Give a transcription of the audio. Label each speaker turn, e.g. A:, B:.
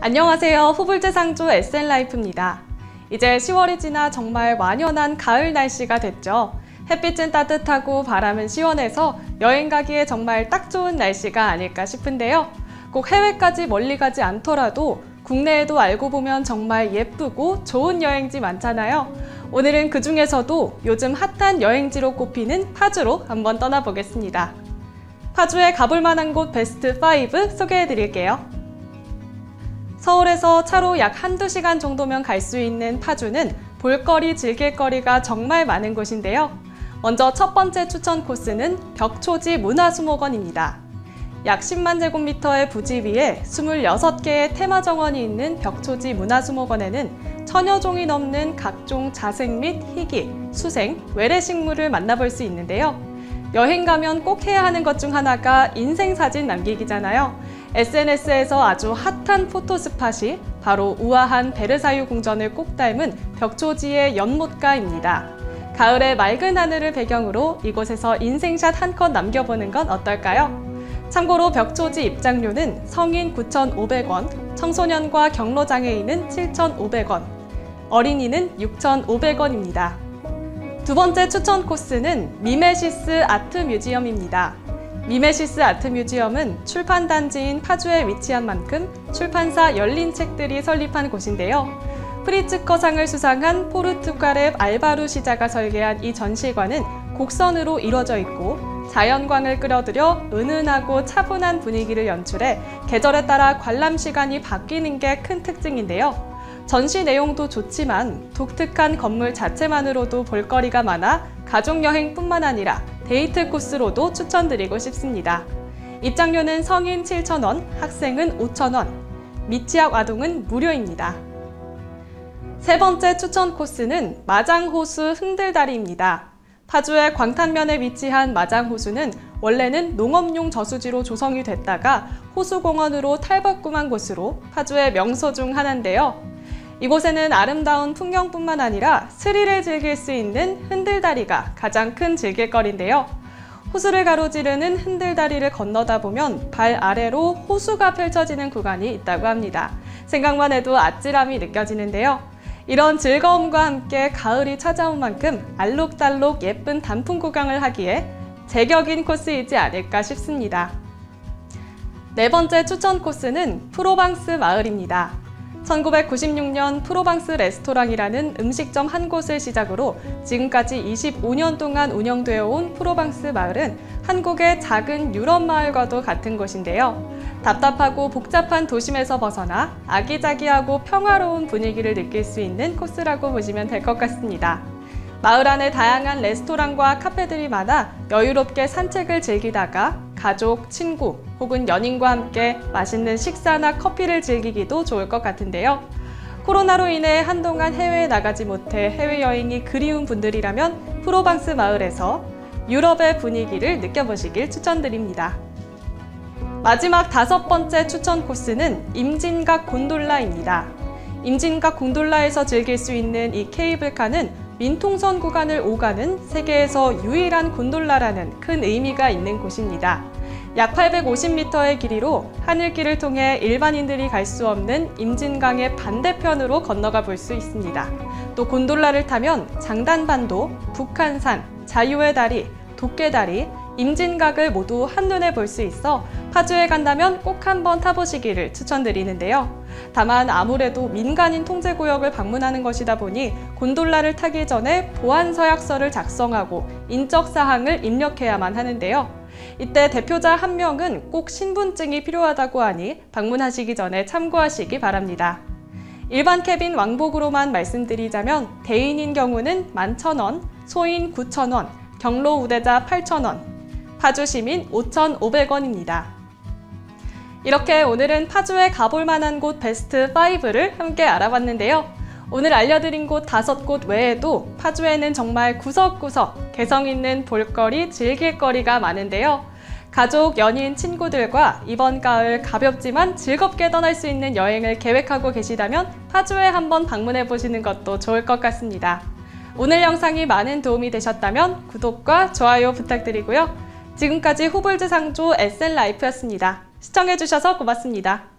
A: 안녕하세요. 후불제 상조 SN라이프입니다. 이제 10월이 지나 정말 완연한 가을 날씨가 됐죠. 햇빛은 따뜻하고 바람은 시원해서 여행 가기에 정말 딱 좋은 날씨가 아닐까 싶은데요. 꼭 해외까지 멀리 가지 않더라도 국내에도 알고 보면 정말 예쁘고 좋은 여행지 많잖아요. 오늘은 그 중에서도 요즘 핫한 여행지로 꼽히는 파주로 한번 떠나보겠습니다. 파주에 가볼 만한 곳 베스트 5 소개해 드릴게요. 서울에서 차로 약 한두 시간 정도면 갈 수 있는 파주는 볼거리, 즐길거리가 정말 많은 곳인데요. 먼저 첫 번째 추천 코스는 벽초지 문화수목원입니다. 약 10만 제곱미터의 부지 위에 26개의 테마 정원이 있는 벽초지 문화수목원에는 천여 종이 넘는 각종 자생 및 희귀, 수생, 외래식물을 만나볼 수 있는데요. 여행 가면 꼭 해야 하는 것 중 하나가 인생사진 남기기잖아요. SNS에서 아주 핫한 포토스팟이 바로 우아한 베르사유 궁전을 꼭 닮은 벽초지의 연못가입니다. 가을의 맑은 하늘을 배경으로 이곳에서 인생샷 한 컷 남겨보는 건 어떨까요? 참고로 벽초지 입장료는 성인 9,500원, 청소년과 경로장애인은 7,500원, 어린이는 6,500원입니다. 두 번째 추천 코스는 미메시스 아트뮤지엄입니다. 미메시스 아트뮤지엄은 출판단지인 파주에 위치한 만큼 출판사 열린 책들이 설립한 곳인데요. 프리츠커상을 수상한 포르투갈의 알바루 시자가 설계한 이 전시관은 곡선으로 이루어져 있고 자연광을 끌어들여 은은하고 차분한 분위기를 연출해 계절에 따라 관람 시간이 바뀌는 게 큰 특징인데요. 전시 내용도 좋지만 독특한 건물 자체만으로도 볼거리가 많아 가족여행뿐만 아니라 데이트 코스로도 추천드리고 싶습니다. 입장료는 성인 7,000원, 학생은 5,000원, 미취학 아동은 무료입니다. 세 번째 추천 코스는 마장호수 흔들다리입니다. 파주의 광탄면에 위치한 마장호수는 원래는 농업용 저수지로 조성이 됐다가 호수공원으로 탈바꿈한 곳으로 파주의 명소 중 하나인데요. 이곳에는 아름다운 풍경뿐만 아니라 스릴을 즐길 수 있는 흔들다리가 가장 큰 즐길거리인데요. 호수를 가로지르는 흔들다리를 건너다 보면 발 아래로 호수가 펼쳐지는 구간이 있다고 합니다. 생각만 해도 아찔함이 느껴지는데요. 이런 즐거움과 함께 가을이 찾아온 만큼 알록달록 예쁜 단풍 구경을 하기에 제격인 코스이지 않을까 싶습니다. 네 번째 추천 코스는 프로방스 마을입니다. 1996년 프로방스 레스토랑이라는 음식점 한 곳을 시작으로 지금까지 25년 동안 운영되어 온 프로방스 마을은 한국의 작은 유럽 마을과도 같은 곳인데요. 답답하고 복잡한 도심에서 벗어나 아기자기하고 평화로운 분위기를 느낄 수 있는 코스라고 보시면 될 것 같습니다. 마을 안에 다양한 레스토랑과 카페들이 많아 여유롭게 산책을 즐기다가 가족, 친구 혹은 연인과 함께 맛있는 식사나 커피를 즐기기도 좋을 것 같은데요. 코로나로 인해 한동안 해외에 나가지 못해 해외여행이 그리운 분들이라면 프로방스 마을에서 유럽의 분위기를 느껴보시길 추천드립니다. 마지막 다섯 번째 추천 코스는 임진각 곤돌라입니다. 임진각 곤돌라에서 즐길 수 있는 이 케이블카는 민통선 구간을 오가는 세계에서 유일한 곤돌라라는 큰 의미가 있는 곳입니다. 약 850m의 길이로 하늘길을 통해 일반인들이 갈 수 없는 임진강의 반대편으로 건너가 볼 수 있습니다. 또 곤돌라를 타면 장단반도, 북한산, 자유의 다리, 도깨다리, 임진각을 모두 한눈에 볼 수 있어 파주에 간다면 꼭 한번 타보시기를 추천드리는데요. 다만 아무래도 민간인 통제구역을 방문하는 것이다 보니 곤돌라를 타기 전에 보안서약서를 작성하고 인적사항을 입력해야만 하는데요. 이때 대표자 한 명은 꼭 신분증이 필요하다고 하니 방문하시기 전에 참고하시기 바랍니다. 일반 캐빈 왕복으로만 말씀드리자면 대인인 경우는 11,000원, 소인 9,000원, 경로 우대자 8,000원, 파주 시민 5,500원입니다. 이렇게 오늘은 파주에 가볼 만한 곳 베스트 5를 함께 알아봤는데요. 오늘 알려드린 곳 5곳 외에도 파주에는 정말 구석구석 개성 있는 볼거리, 즐길거리가 많은데요. 가족, 연인, 친구들과 이번 가을 가볍지만 즐겁게 떠날 수 있는 여행을 계획하고 계시다면 파주에 한번 방문해 보시는 것도 좋을 것 같습니다. 오늘 영상이 많은 도움이 되셨다면 구독과 좋아요 부탁드리고요. 지금까지 후불즈 상조 SN라이프였습니다. 시청해주셔서 고맙습니다.